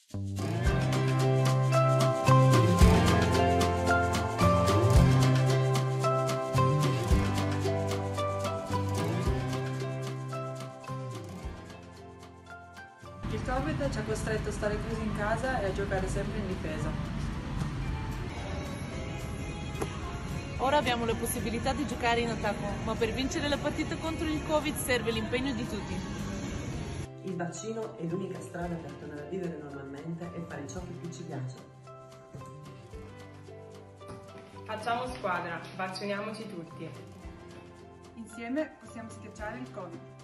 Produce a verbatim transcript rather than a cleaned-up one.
Il Covid ci ha costretto a stare chiusi in casa e a giocare sempre in difesa. Ora abbiamo la possibilità di giocare in attacco, ma per vincere la partita contro il Covid serve l'impegno di tutti. Il vaccino è l'unica strada per tornare a vivere normalmente e fare ciò che più ci piace. Facciamo squadra, vacciniamoci tutti. Insieme possiamo schiacciare il Covid.